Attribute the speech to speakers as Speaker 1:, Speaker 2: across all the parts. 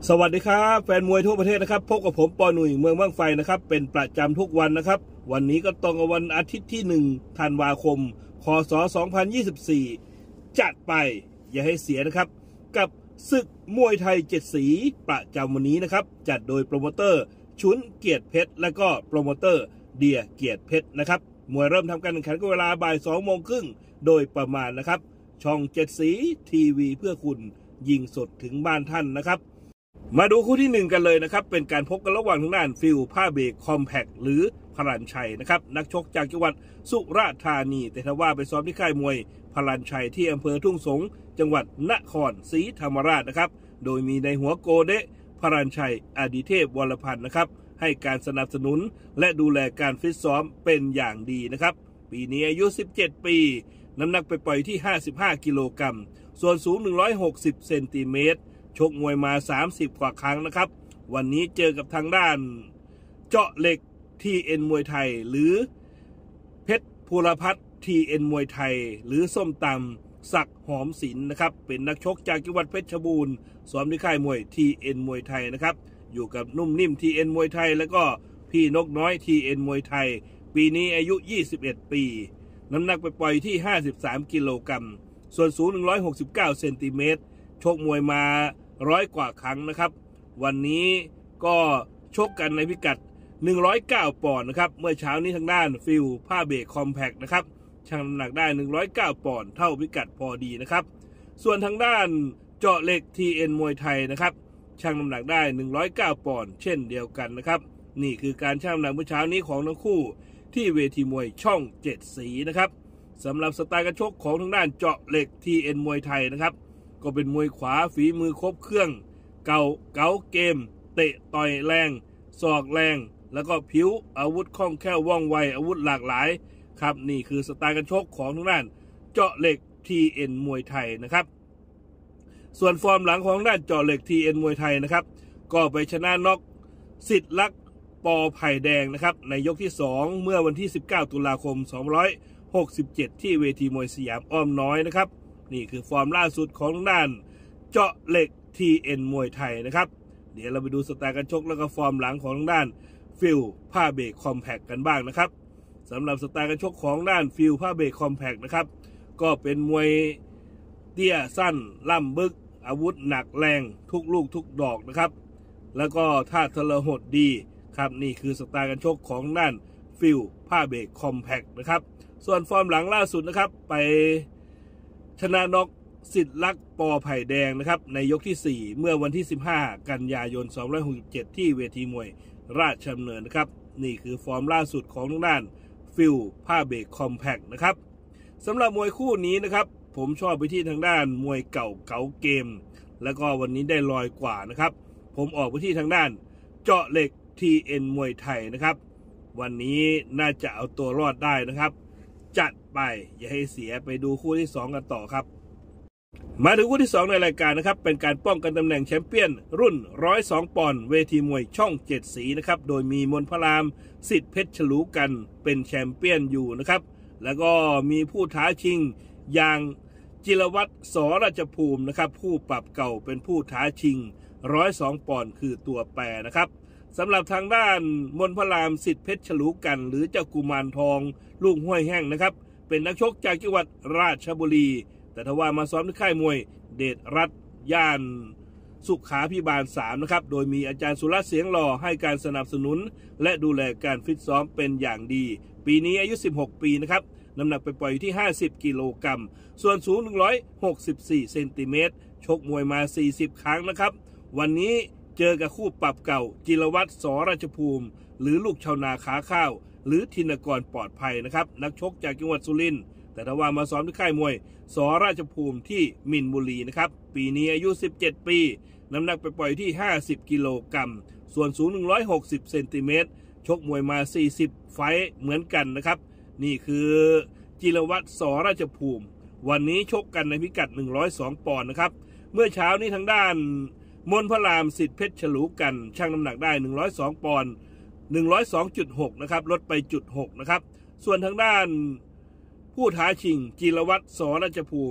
Speaker 1: สวัสดีครับแฟนมวยทั่วประเทศนะครับพบกับผมปอหนุ่ยเมืองบ้างไฟนะครับเป็นประจำทุกวันนะครับวันนี้ก็ตรงกับวันอาทิตย์ที่1ธันวาคมพศ2024จัดไปอย่าให้เสียนะครับกับศึกมวยไทย7สีประจำวันนี้นะครับจัดโดยโปรโมเตอร์ชุนเกียรติเพชรและก็โปรโมเตอร์เดียเกียรติเพชรนะครับมวยเริ่มทำการแข่งขันก็เวลาบ่าย2:30โดยประมาณนะครับช่อง7สีทีวีเพื่อคุณยิงสดถึงบ้านท่านนะครับมาดูคู่ที่1กันเลยนะครับเป็นการพบกันระหว่างทางด้านฟิลผ้าเบรกคอมแพคหรือพลันชัยนะครับนักชกจากจังหวัดสุราษฎร์ธานีแต่ถ้าว่าไปซ้อมที่ค่ายมวยพลันชัยที่อำเภอทุ่งสงจังหวัดนครศรีธรรมราชนะครับโดยมีในหัวโกเดะพลันชัยอดิเทพวรพันธ์นะครับให้การสนับสนุนและดูแลการฟิตซ้อมเป็นอย่างดีนะครับปีนี้อายุ17ปีน้ำหนักไปปล่อยที่55กิโลกรัมส่วนสูง160เซนติเมตรชกมวยมา30กว่าครั้งนะครับวันนี้เจอกับทางด้านเจาะเหล็ก TN มวยไทยหรือเพชรภูรพัฒน์ TN มวยไทยหรือส้มตำศักดิ์หอมศิลป์นะครับเป็นนักชกจากจังหวัดเพชรบูรณ์ซ้อมที่ค่ายมวย TN มวยไทยนะครับอยู่กับนุ่มนิ่ม TN มวยไทยแล้วก็พี่นกน้อย TN มวยไทยปีนี้อายุ21ปีน้ำหนักไปปล่อยที่53กิโลกรัมส่วนสูง169เซนติเมตรชกมวยมา100กว่าครั้งนะครับวันนี้ก็ชกกันในพิกัด109ปอนด์นะครับเมื่อเช้านี้ทางด้านฟิลผ้าเบรกคอมแพคนะครับชั่งน้ำหนักได้109ปอนด์เท่าพิกัดพอดีนะครับส่วนทางด้านเจาะเหล็ก TN มวยไทยนะครับชั่งน้ำหนักได้109ปอนด์เช่นเดียวกันนะครับนี่คือการชั่งน้ำหนักเมื่อเช้านี้ของทั้งคู่ที่เวทีมวยช่อง7สีนะครับสำหรับสไตล์การชกของทางด้านเจาะเหล็ก TN มวยไทยนะครับก็เป็นมวยขวาฝีมือครบเครื่องเก่าเกมเตะต่อยแรงศอกแรงแล้วก็ผิวอาวุธคล่องแคล่วว่องไวอาวุธหลากหลายครับนี่คือสไตล์การชกของทางด้านเจาะเหล็ก TN มวยไทยนะครับส่วนฟอร์มหลังของด้านเจาะเหล็ก TN มวยไทยนะครับก็ไปชนะน็อกสิทธิ์ลักษณ์ปอไผ่แดงนะครับในยกที่2เมื่อวันที่19ตุลาคม2567ที่เวทีมวยสยามอ้อมน้อยนะครับนี่คือฟอร์มล่าสุดของด้านเจาะเหล็ก TN มวยไทยนะครับเดี๋ยวเราไปดูสไตล์การชกแล้วก็ฟอร์มหลังของด้านฟิลผ้าเบรกคอมแพคกันบ้างนะครับสำหรับสไตล์การชกของด้านฟิลผ้าเบรกคอมแพคนะครับก็เป็นมวยเตี้ยสั้นล่ำบึกอาวุธหนักแรงทุกลูกทุกดอกนะครับแล้วก็ท่าทรหดดีครับนี่คือสไตล์การชกของด้านฟิลผ้าเบรกคอมแพคนะครับส่วนฟอร์มหลังล่าสุดนะครับไปชนะน็อกสิทธิ์ลักษณ์ปอไผ่แดงนะครับในยกที่4เมื่อวันที่15กันยายน2567ที่เวทีมวยราชดำเนินนะครับนี่คือฟอร์มล่าสุดของทางด้านฟิลผ้าเบรกคอมแพคนะครับสำหรับมวยคู่นี้นะครับผมชอบไปที่ทางด้านมวยเก่าเกมแล้วก็วันนี้ได้ลอยกว่านะครับผมออกไปที่ทางด้านเจาะเหล็ก TN มวยไทยนะครับวันนี้น่าจะเอาตัวรอดได้นะครับจัดไปอย่าให้เสียไปดูคู่ที่2กันต่อครับมาถึงคู่ที่2ในรายการนะครับเป็นการป้องกันตำแหน่งแชมเปี้ยนรุ่น102ปอนด์เวทีมวยช่อง7สีนะครับโดยมีมนพรามสิทธิ์เพชรฉลูกันเป็นแชมเปี้ยนอยู่นะครับแล้วก็มีผู้ท้าชิงอย่างจิรวัตรสราชภูมินะครับผู้ปรับเก่าเป็นผู้ท้าชิง102ปอนด์คือตัวแปรนะครับสำหรับทางด้านมนพรามสิทธิ์เพชรฉลูกันหรือเจ้ากุมารทองลูกห้วยแห้งนะครับเป็นนักชกจากจังหวัดราชบุรีแต่ทว่ามาซ้อมที่ค่ายมวยเดชรัตน์ย่านสุขาภิบาล3นะครับโดยมีอาจารย์สุรัตน์เสียงหล่อให้การสนับสนุนและดูแลการฟิตซ้อมเป็นอย่างดีปีนี้อายุ16ปีนะครับน้ำหนักไปปล่อยที่50กิโลกรัมส่วนสูง164เซนติเมตรชกมวยมา40ครั้งนะครับวันนี้เจอกับคู่ปรับเก่าจิรวัตรสราชภูมิหรือลูกชาวนาขาข้าวหรือธินกรปลอดภัยนะครับนักชกจากจังหวัดสุรินทร์แต่ถ้าว่ามาซ้อมที่ค่ายมวยสราชภูมิที่มินบุรีนะครับปีนี้อายุ17ปีน้ำหนักไปปล่อยที่50กิโลกรัมส่วนสูง160เซนติเมตรชกมวยมา40ไฟต์เหมือนกันนะครับนี่คือจิรวัตรสราชภูมิวันนี้ชกกันในพิกัด102ปอนด์นะครับเมื่อเช้านี้ทางด้านมนพรามสิทธิ์เพชรฉลูกันชั่งน้ำหนักได้102ปอนด์102.6นะครับลดไป0.6นะครับส่วนทางด้านผู้ท้าชิงจิรวัตรสราชภูมิช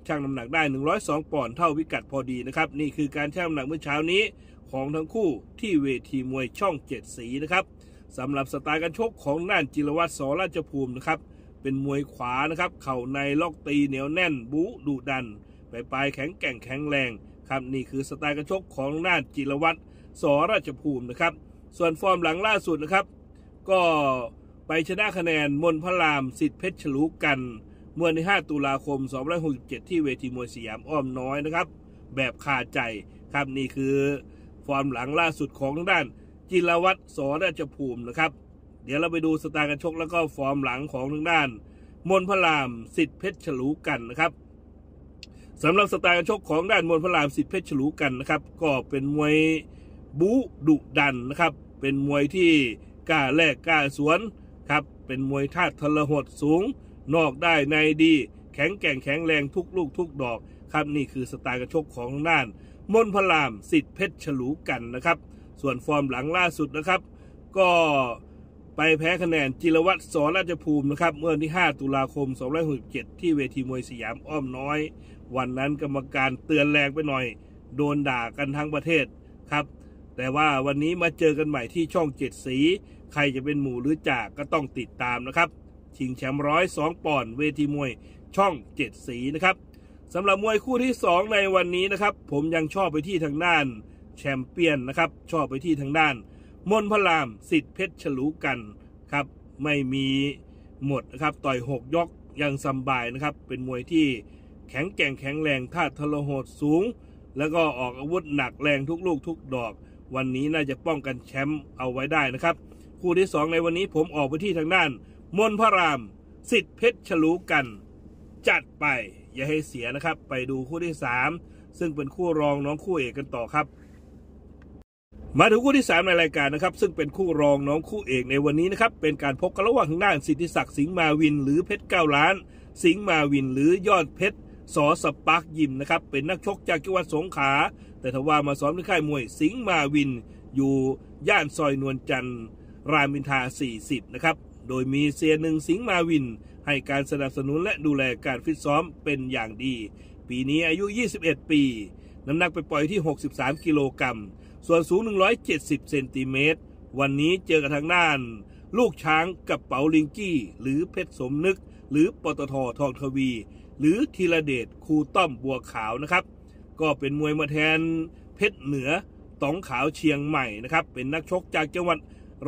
Speaker 1: ชั่งน้ำหนักได้102ปอนด์เท่าพิกัดพอดีนะครับนี่คือการชั่งน้ำหนักเมื่อเช้านี้ของทั้งคู่ที่เวทีมวยช่อง7สีนะครับสำหรับสไตล์การชกของน่านจิรวัตร สราชภูมินะครับเป็นมวยขวานะครับเข่าในล็อกตีเหนียวแน่นบู๊ดุดันปลายแข็งแกร่งแข็งแรงครับนี่คือสไตล์การชกของน่านจิรวัตร สราชภูมินะครับส่วนฟอร์มหลังล่าสุดนะครับก็ไปชนะคะแนนมนพระรามสิทธิเพชรฉลูกันเมื่อใน5ตุลาคม2567ที่เวทีมวยสยามอ้อมน้อยนะครับแบบคาใจครับนี่คือฟอร์มหลังล่าสุดของทางด้านจิรวัตร สราชภูมินะครับเดี๋ยวเราไปดูสไตล์การชกแล้วก็ฟอร์มหลังของทางด้านมนพระรามสิทธิเพชรฉลูกันนะครับสำหรับสไตล์การชกของด้านมนพระรามสิทธิเพชรฉลูกันนะครับก็เป็นมวยบู๊ดุดันนะครับเป็นมวยที่กล้าแลกกล้าสวนครับเป็นมวยธาตุทรหดสูงนอกได้ในดีแข็งแกร่งแข็งแรงทุกลูกทุกดอกครับนี่คือสไตล์การชกของด้านมนพระรามสิทธิเพชรฉลูกันนะครับส่วนฟอร์มหลังล่าสุดนะครับก็ไปแพ้คะแนนจิรวัตร สราชภูมินะครับเมื่อที่5ตุลาคม2567ที่เวทีมวยสยามอ้อมน้อยวันนั้นกรรมการเตือนแรงไปหน่อยโดนด่ากันทั้งประเทศครับแต่ว่าวันนี้มาเจอกันใหม่ที่ช่อง7สีใครจะเป็นหมู่หรือจ่าก็ต้องติดตามนะครับชิงแชมป์102ปอนด์เวทีมวยช่อง7สีนะครับสำหรับมวยคู่ที่2ในวันนี้นะครับผมยังชอบไปที่ทางด้านแชมเปี้ยนนะครับชอบไปที่ทางด้านมนพระรามสิทธิเพชรฉลูกันครับไม่มีหมดนะครับต่อย6ยกยังสบายนะครับเป็นมวยที่แข็งแกร่งแข็งแรงธาตุทรหดสูงแล้วก็ออกอาวุธหนักแรงทุกลูกทุกดอกวันนี้น่าจะป้องกันแชมป์เอาไว้ได้นะครับคู่ที่2ในวันนี้ผมออกไปที่ทางด้านมนพระรามสิทธิเพชรฉลูกันจัดไปอย่าให้เสียนะครับไปดูคู่ที่3ซึ่งเป็นคู่รองน้องคู่เอกกันต่อครับมาถึงคู่ที่3ในรายการนะครับซึ่งเป็นคู่รองน้องคู่เอกในวันนี้นะครับเป็นการพบกันระหว่างทางด้านสิทธิศักดิ์สิงห์มาวินหรือเพชร9ล้านสิงห์มาวินหรือยอดเพชรสอสปาร์คยิมนะครับเป็นนักชกจากจังหวัดสงขลาแต่ทว่ามาซ้อมที่ค่ายมวยสิงห์มาวินอยู่ย่านซอยนวลจันทร์รามอินทรา40นะครับโดยมีเสียหนึ่งสิงห์มาวินให้การสนับสนุนและดูแลการฟิตซ้อมเป็นอย่างดีปีนี้อายุ21ปีน้ำหนักไปปล่อยที่63กิโลกรัมส่วนสูง170เซนติเมตรวันนี้เจอกับทางด้านลูกช้างกับเป๋าลิงกี้หรือเพชรสมนึกหรือปตท.ทองทวีหรือธีรเดชครูต้อมบัวขาวนะครับก็เป็นมวยมาแทนเพชรเหนือต๋องขาวเชียงใหม่นะครับเป็นนักชกจากจังหวัด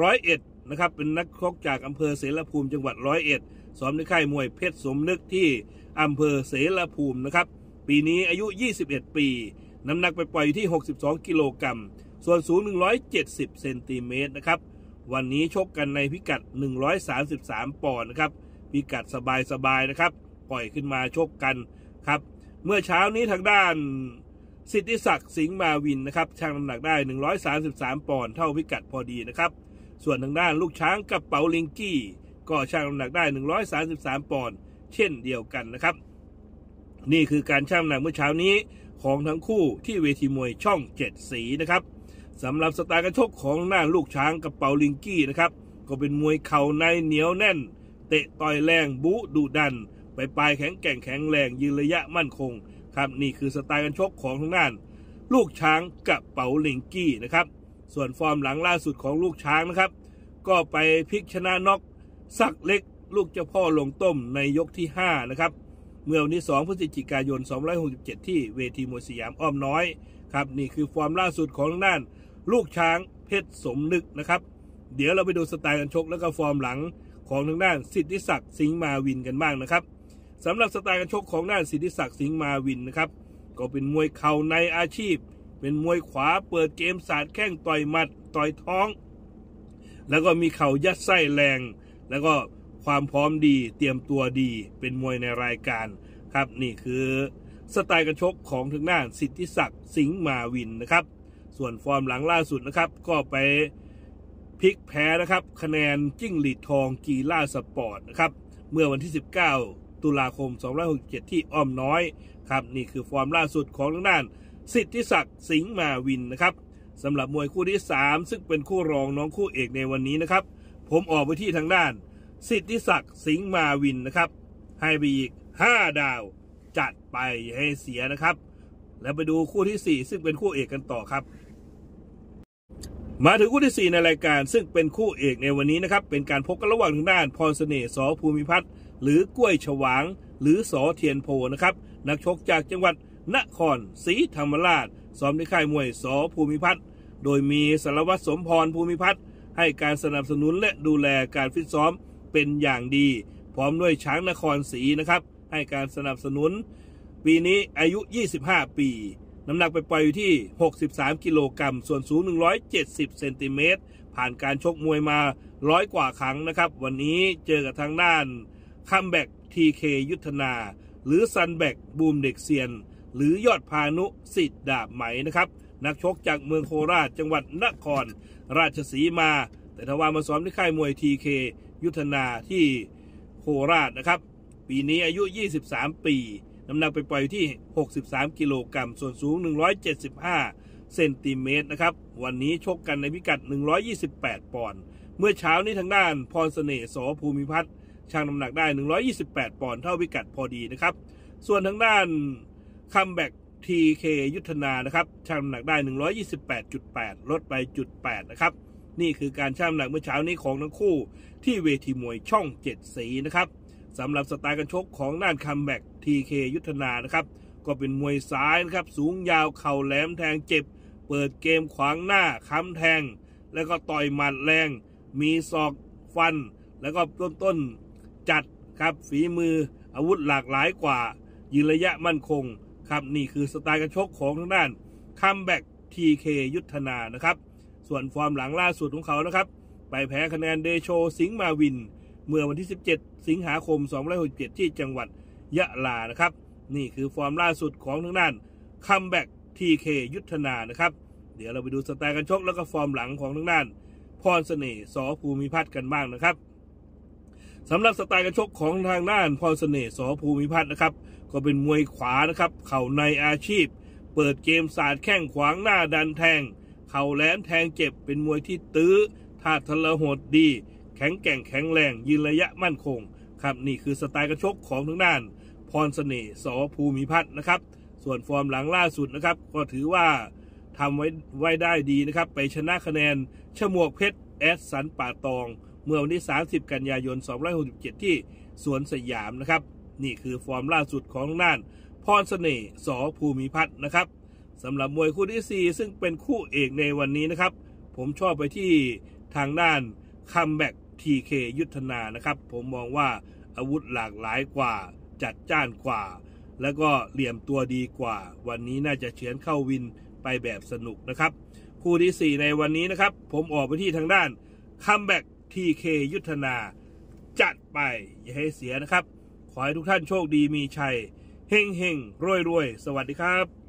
Speaker 1: 101นะครับเป็นนักชกจากอำเภอเสรภูมิจังหวัด101ซ้อมในค่ายมวยเพชรสมนึกที่อำเภอเสรภูมินะครับปีนี้อายุ21ปีน้ำหนักไปปล่อยที่62กิโลกรัมส่วนสูง170เซนติเมตรนะครับวันนี้ชกกันในพิกัด133ปอนด์นะครับพิกัดสบายๆนะครับปล่อยขึ้นมาชกกันครับเมื่อเช้านี้ทางด้านสิทธิศักดิ์สิงห์มาวินนะครับชั่งน้ำหนักได้133ปอนด์เท่าพิกัดพอดีนะครับส่วนทางด้านลูกช้างกับเป๋าลิงกี้ก็ชั่งน้ำหนักได้133ปอนด์เช่นเดียวกันนะครับนี่คือการชั่งน้ำหนักเมื่อเช้านี้ของทั้งคู่ที่เวทีมวยช่อง7สีนะครับสำหรับสไตล์การชกของด้านลูกช้างกับเป๋าลิงกี้นะครับก็เป็นมวยเข่าในเหนียวแน่นเตะต่อยแรงบู๊ดุดันปลายแข็งแกร่งแข็งแรงยืนระยะมั่นคงครับนี่คือสไตล์การชกของทางด้านลูกช้างกับเป๋าลิงกี้นะครับส่วนฟอร์มหลังล่าสุดของลูกช้างนะครับก็ไปพลิกชนะน็อกศักดิ์เล็กลูกเจ้าพ่อลงต้มในยกที่5นะครับเมื่อวันที่2พฤศจิกายน2567ที่เวทีมวยสยามอ้อมน้อยครับนี่คือฟอร์มล่าสุดของทางด้านลูกช้างเพชรสมนึกนะครับเดี๋ยวเราไปดูสไตล์การชกแล้วก็ฟอร์มหลังของทางด้านสิทธิศักดิ์สิงห์มาวินกันบ้างนะครับสำหรับสไตล์การชกของด้านสิทธิศักดิ์สิงห์มาวินนะครับก็เป็นมวยเข่าในอาชีพเป็นมวยขวาเปิดเกมสาดแข้งต่อยหมัดต่อยท้องแล้วก็มีเข่ายัดไส้แรงแล้วก็ความพร้อมดีเตรียมตัวดีเป็นมวยในรายการครับนี่คือสไตล์การชกของทางด้านสิทธิศักดิ์สิงห์มาวินนะครับส่วนฟอร์มหลังล่าสุดนะครับก็ไปพลิกแพ้นะครับคะแนนจิ้งหรีดทองกีฬาสปอร์ตนะครับเมื่อวันที่19ตุลาคม2567ที่อ้อมน้อยครับนี่คือฟอร์มล่าสุดของทางด้านสิทธิศักดิ์สิงห์มาวินนะครับสำหรับมวยคู่ที่3ซึ่งเป็นคู่รองน้องคู่เอกในวันนี้นะครับผมออกไปที่ทางด้านสิทธิศักดิ์สิงห์มาวินนะครับให้ไปอีก5ดาวจัดไปอย่าให้เสียนะครับแล้วไปดูคู่ที่4ซึ่งเป็นคู่เอกกันต่อครับมาถึงคู่ที่4ในรายการซึ่งเป็นคู่เอกในวันนี้นะครับเป็นการพบกันระหว่างทางด้านพรเสน่ห์ส.ภูมิพัฒน์หรือกล้วยฉวางหรือส.เทียนโพนะครับนักชกจากจังหวัดนครศรีธรรมราชซ้อมในค่ายมวยส.ภูมิพัฒน์โดยมีสารวัตรสมพรภูมิพัฒน์ให้การสนับสนุนและดูแลการฟิตซ้อมเป็นอย่างดีพร้อมด้วยช้างนครศรีนะครับให้การสนับสนุนปีนี้อายุ25ปีน้ำหนักไปปล่อยอยู่ที่63กิโลกรัมส่วนสูง170เซนติเมตรผ่านการชกมวยมา100กว่าครั้งนะครับวันนี้เจอกับทางด้านคัมแบ็กทีเคยุทธนาหรือซันแบ็กบูมเด็กเซียนหรือยอดพานุสิทธิ์ดาบไหมนะครับนักชกจากเมืองโคราชจังหวัดนครราชสีมาแต่ทว่ามาซ้อมที่ค่ายมวยทีเคยุทธนาที่โคราชนะครับปีนี้อายุ23ปีน้ำหนักไปปล่อยที่63กิโลกรัมส่วนสูง175เซนติเมตรนะครับวันนี้ชกกันในพิกัด128ปอนด์เมื่อเช้านี้ทางด้านพรเสน่ห์ส.ภูมิพัฒน์ชั่งน้ำหนักได้128ปอนด์เท่าพิกัดพอดีนะครับส่วนทางด้านคัมแบ็กทีเคยุทธนานะครับชั่งน้ำหนักได้128.8ลดไป0.8นะครับนี่คือการชั่งน้ำหนักเมื่อเช้านี้ของทั้งคู่ที่เวทีมวยช่อง7สีนะครับสำหรับสไตล์การชกของด้านคัมแบ็กทีเคยุทธนานะครับก็เป็นมวยซ้ายนะครับสูงยาวเข่าแหลมแทงเจ็บเปิดเกมขวางหน้าค้ำแทงแล้วก็ต่อยหมัดแรงมีศอกฟันแล้วก็ต้นจัดครับฝีมืออาวุธหลากหลายกว่ายืนระยะมั่นคงครับนี่คือสไตล์การชกของทางด้านคัมแบ็กทีเคยุทธนานะครับส่วนฟอร์มหลังล่าสุดของเขานะครับไปแพ้คะแนนเดโชสิงห์มาวินเมื่อวันที่17สิงหาคม2567ที่จังหวัดยะลานะครับนี่คือฟอร์มล่าสุดของทางด้านคัมแบ็กทีเคยุทธนานะครับเดี๋ยวเราไปดูสไตล์การชกแล้วก็ฟอร์มหลังของทางด้านพรเสน่ห์ส.ภูมิพัฒน์กันบ้างนะครับสำหรับสไตล์การชกของทางด้านพรเสน่ห์ส.ภูมิพัฒน์นะครับก็เป็นมวยขวานะครับเข่าในอาชีพเปิดเกมสาดแข้งขวางหน้าดันแทงเข่าแหลมแทงเจ็บเป็นมวยที่ตื้อท่าทะเลโหดดีแข็งแกร่งแข็งแรงยืนระยะมั่นคงครับนี่คือสไตล์การชกของทางด้านพรเสน่ห์ส.ภูมิพัฒน์นะครับส่วนฟอร์มหลังล่าสุดนะครับก็ถือว่าทำไว้ได้ดีนะครับไปชนะคะแนนฉมวกเพชรแอดสันป่าตองเมื่อวันที่30กันยายน2567ที่สวนสยามนะครับนี่คือฟอร์มล่าสุดของทางด้านพรเสน่ห์ส.ภูมิพัฒน์นะครับสำหรับมวยคู่ที่4ซึ่งเป็นคู่เอกในวันนี้นะครับผมชอบไปที่ทางด้านคัมแบ็กทีเคยุทธนานะครับผมมองว่าอาวุธหลากหลายกว่าจัดจ้านกว่าแล้วก็เหลี่ยมตัวดีกว่าวันนี้น่าจะเฉือนเข้าวินไปแบบสนุกนะครับคู่ที่4ในวันนี้นะครับผมออกไปที่ทางด้านคัมแบ็กทีเคยุทธนาจัดไปอย่าให้เสียนะครับขอให้ทุกท่านโชคดีมีชัยเฮงเฮงรวยรวยสวัสดีครับ